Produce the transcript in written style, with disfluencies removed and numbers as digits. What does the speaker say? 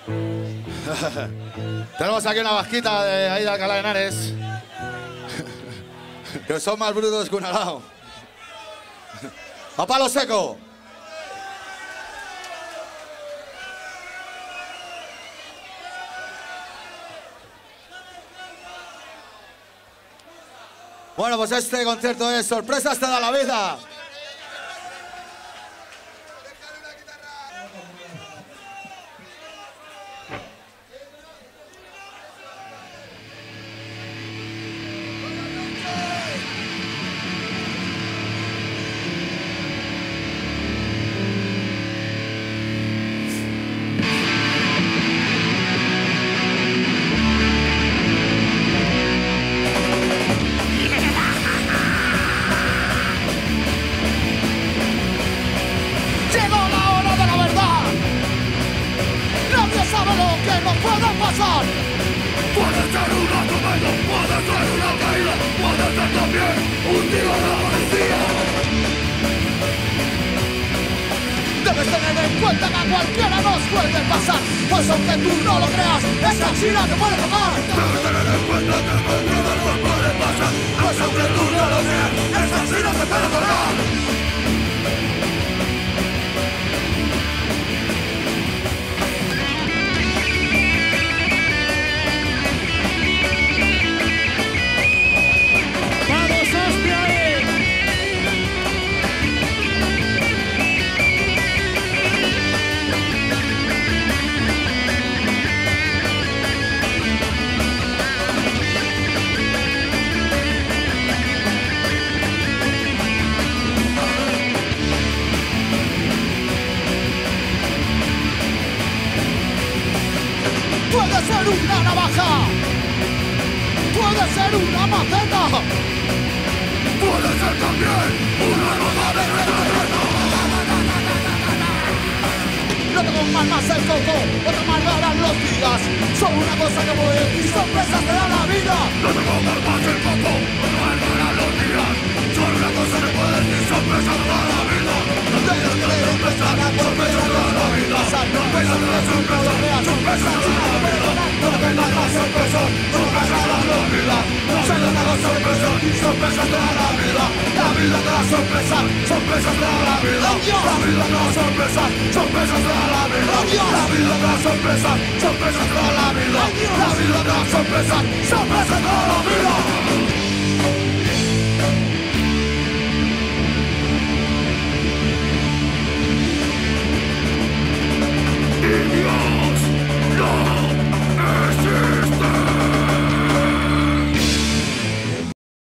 Tenemos aquí una vasquita de ahí de Alcalá de Henares. Que son más brutos que un arao. ¡A palo seco! Bueno, pues este concierto es Sorpresas te da la vida. Debes tener en cuenta que a cualquiera nos puede pasar, pues aunque tú no lo creas, esta china te puede tocar. Debes tener en cuenta que a cualquiera nos puede pasar, pues aunque tú no lo creas, esta china te puede tocar. Puede ser una navaja, puede ser una maceta, puede ser también una roda de retorno. No te comas más el coco, o te amargarán los días. Solo una cosa que puedes y sorpresas te da la vida. No te comas más el coco, o te amargarán los días. Solo una cosa que puedes y sorpresas te da la vida. No te dejes que sorpresas te da la vida. Sorpresas te da sorpresas, sorpresas te da la vida. No te comas más sorpresas, sorpresas te da la vida. Solo una cosa que puedes y sorpresas te da la vida. La vida te da sorpresas, sorpresas te da la vida. La vida te da sorpresas, sorpresas te da la vida. La vida te da sorpresas, sorpresas te da la vida. La vida te da sorpresas, sorpresas te da la vida.